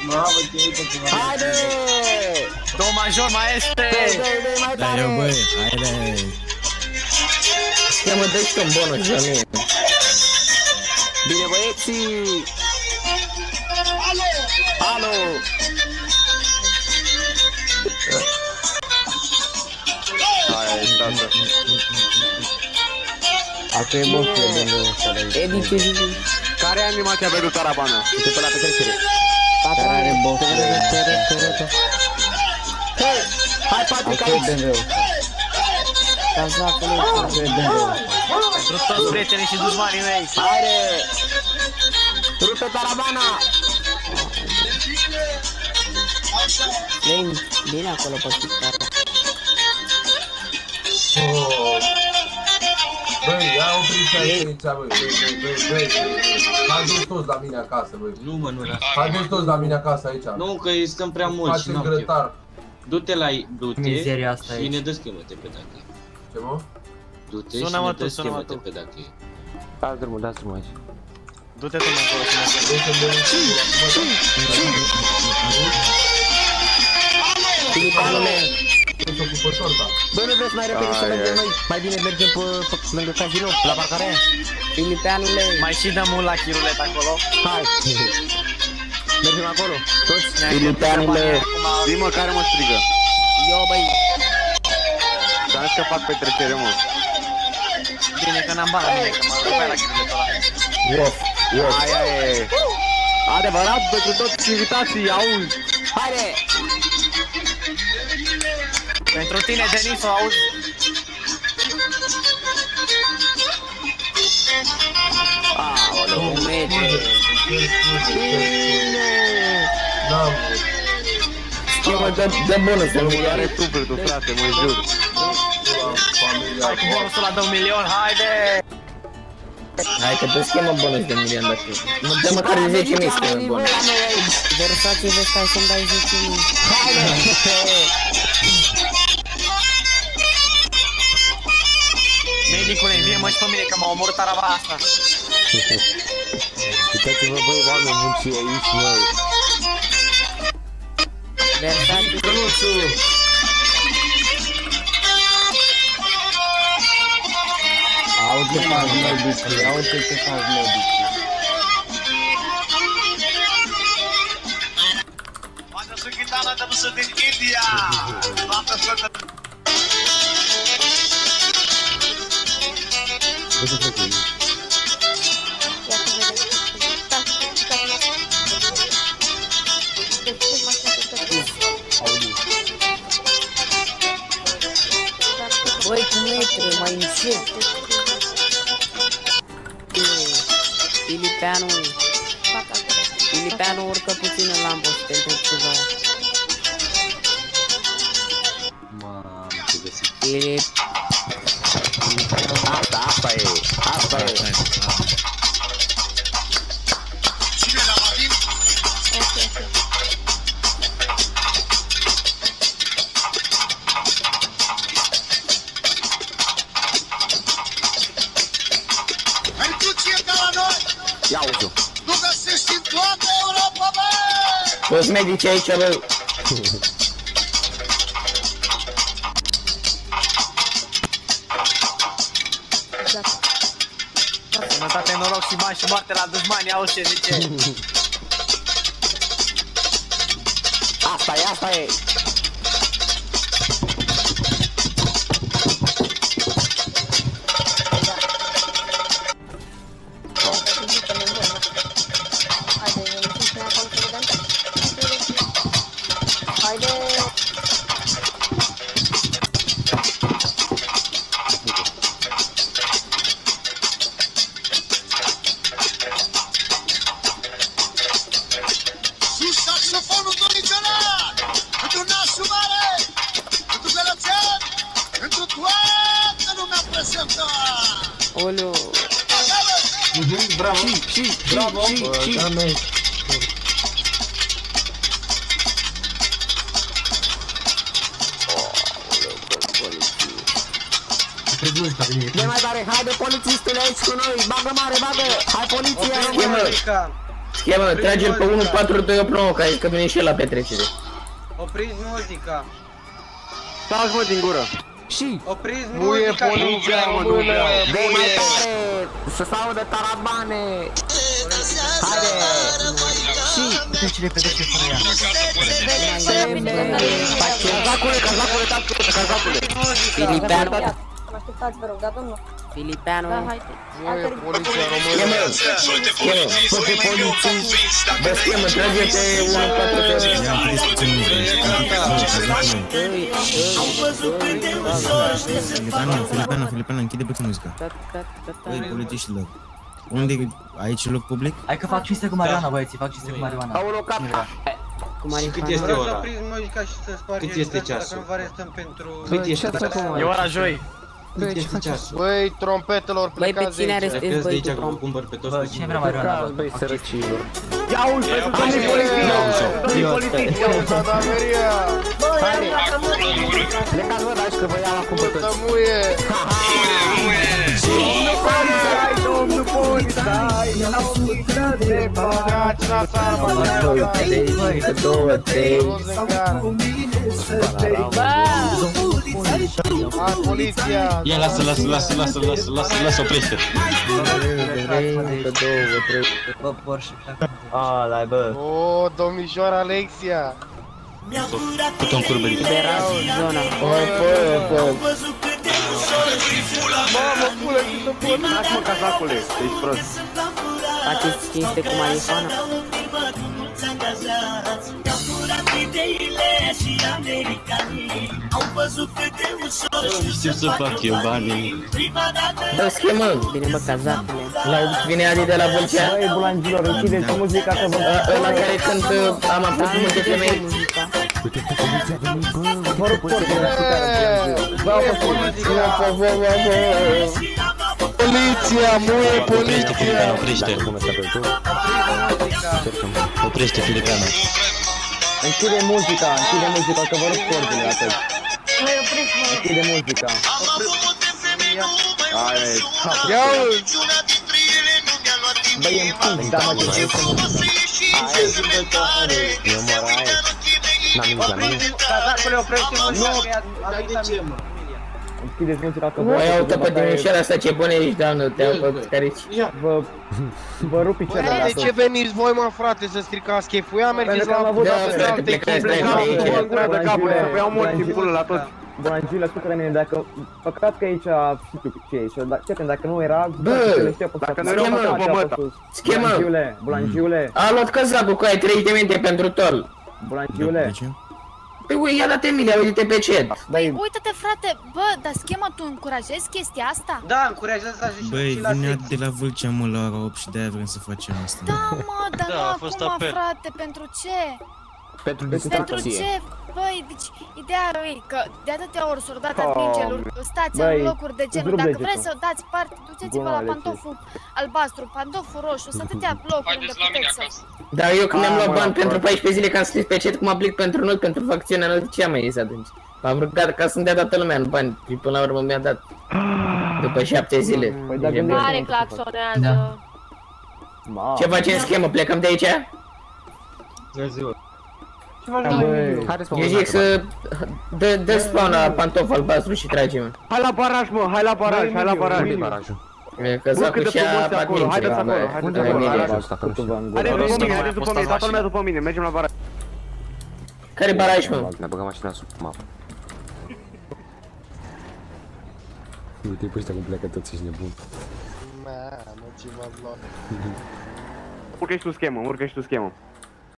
Mamă, ce uite-te! Haide! Do major, maestre! Dă-i mai tare! Da, eu băi, haide! Ia mă, dă-i și un bonus la mine. Bine, băieții! Alo! Hai, tată. Asta e bossul de unde ăsta de aici. Edi, ce zici? Care e animația pentru tarabană? Uite pe la petrecere. Care are bossul de unde? Hei! Hai, Patrick, aici! Asta e BMW-ul. Cazacul ăsta. Asta e BMW-ul. Pentru toți prietenii și dușmanii mei! Haide! Rupe tarabana! Bine acolo pe pictare. Băi, ia opriți aici, băi. Haideți toți la mine acasă, băi. Nu mă, nu la... Haideți toți la mine acasă aici. Nu, că stăm prea mulți și facem n-am chef. grătar. Du-te la... Du-te Mizeria asta și aici. ne dă schemă-te pe dacă e. Ce mă? Du-te și Sună-mă ne tu, dă sună-mă schemă-te tu. pe dacă e. Dați drumul aici. Du-te tu mai acolo și Filipanule! Ce-s ocupă torta? Bă, nu vreți mai repede să mergem noi? Mai bine mergem pe lângă casino, la parcarea aia? Filipanule! mai și dăm un la chirulet acolo. Hai! Mergem acolo, toți? Filipanule! Zi-mă care mă strigă. Eu, băi! S-am scăpat pe trecere, mă. Bine că n-am bani la mine, că mă rupeai la chiruletul ăla. Yes, yes! Aia e. Adevărat pentru toți invitații, auzi. Haide! Pentru tine, Denis, o auzi? Aoleu, cum merge! Da, Schemă, dă bonusul, nu Nu are sufletul, frate, mă jur. Hai cu bonusul la 2 milion, haide! Hai că te schemă bonus de milion dacă nu dă măcar 10.000 schemă bonus. Versace vezi că ai să-mi dai 10.000. Haide! Medicule, învie-mă și pe mine că m-a omorât araba asta. Uitați-vă, băi, oameni muncii aici, măi. Versace, Căluțu! Auzi ce faci, medici, auzi ce faci, medici. Manda sua guitarra da música de India. Manda sua Băi, cum metre, mai încet. Filipeanu urcă puțin în lambă și te întreb ceva. Mamă, ce găsit. Asta e. Cine la Vadim? Pentru ce ca la noi? Ia uite-o. Nu găsești în toată Europa, băi! Toți medici aici, băi. Sănătate, noroc și bani și moarte la dușmani, auzi ce zice? Asta e. Sus saxofonul domnițional! Pentru nasul mare! Pentru gălățeni! Pentru toată lumea prezentă! Oleu. bravo. Bravo. De mai tare, haide polițistele aici cu noi, bagă mare, bagă! Hai poliția, română! Schemă, trage-l pe 1429, că ai că vine și el la petrecere. Opriți muzica. Stați mă din gură. Și? Opriți Muie muzica. poliția română. Dă-i mai tare! Să se audă tarabane! Haide! Și? Deci repede ce fără ea. Cazacule. Filipeanu! Așteptați, vă rog, da, domnul? Filipeanu! Da, haide. Muie poliția română. Schemă! Schemă! Fă pe poliții! Bă, schemă, trage-te 1429! Filipeanu, închide puțin muzica. Băi, polițiștilor, unde e aici loc public? Hai că fac cinste cu Mariana, băieții, fac cinste cu Mariana. Aoleu, cap! Cu Cât este Vreau să ora? opriți muzica și să spargeți. Cât este dacă ceasul? nu vă arestăm pentru... Cât este ceasul? E ora joi. Cât este ceasul? Băi, trompetelor, Băi, pe plecați de cine aici. arestezi, Plecați de băi, aici cu că vă trom? cumpăr pe toți Bă, cu cine vrea Mariana, bă? Băi, sărăcilor! Ia uite, pe domnul poliție! Domnul poliție! Ia uite, Adameria! Haide! Plecați, vă, dați că vă iau acum pe toți! Să muie! Domnul polițai! Dați la țară, mă, Două, trei... Hai, poliția! Ia, lasă, oprește. Două, trei... Bă, Porsche, pleacă. O, domnișoara Alexia! Cât un curberic. Liberați zona! Mamă, pule, câtă pot! Lași mă, cazacule, ești prost! Faceți cinste cu marihuana? Știu să fac eu banii. Bă, schemă! Bine, bă, cazacule! Vine Adi de la Vâlcea? Băi, bulangilor, închideți muzica că vă... Ăla care cântă, am apus multe femei. Vă rog, poliția, muie, poliția! Oprește, Filipeanu. Închide muzica, că vă rog cordele atât. Închide muzica. Ia Băi, împins, da, mă, ce vrei să muzica. Eu mă rai. N-am nimic la mine. Cazacule, oprește muzica. Închideți muzica că vă... Băi, uite pe dimișoara asta ce bună ești, doamnă, te-am făcut carici. Vă rup picioarele la de tot. ce veniți voi, mă, frate, să stricați cheful? Ia mergeți la Da, frate, plecați, stai aici. de capul, să iau morți în pulă la toți. Bulangile, ascultă-ne mine, dacă... Păcat că aici, știu ce e aici, dar ce dacă nu era... Bă, dacă nu era, mă, măta. Schemă! Bulangiule, A luat căzacul cu aia 30 de minute pentru tol. Bulangiule. Păi ui, ia dat Emilia, uite-te pe chat. Băi, uite-te, frate, bă, dar schema, tu încurajezi chestia asta? Da, încurajează asta și Băi, la vine sex. de la Vâlcea, mă, la ora 8 și de-aia vrem să facem asta. Da, mă, dar nu acum, frate, pentru ce? Pentru ce? Băi, deci, ideea e că de atâtea ori s-au dat atingeluri, stați în locuri de genul, dacă vreți să dați parte, duceți-vă la pantoful albastru, pantoful roșu, sunt atâtea locuri unde puteți să... Dar eu când mi-am luat bani pentru 14 zile, că am scris pe chat cum aplic pentru noi, pentru facțiunea noi, ce am mai zis atunci? M-am rugat ca să-mi dea toată lumea în bani, și până la urmă mi-a dat. După 7 zile. Mare claxonează. Ce facem schemă? Plecăm de aici? Eu zic să... Dă spawn la pantof albastru și tragem. Hai la baraj, mă, hai la baraj, hai la baraj. Căzacul și-a bat mințele. Haideți acolo, haideți acolo. Haideți după mine, toată lumea după mine, mergem la baraj. Care baraj, mă? ne băgăm mașina sub mapă. Uite, pe ăștia cum pleacă toți, ești nebun. Mamă, ce v-ați luat. Urcă-și tu schemă, urcă-și tu schemă.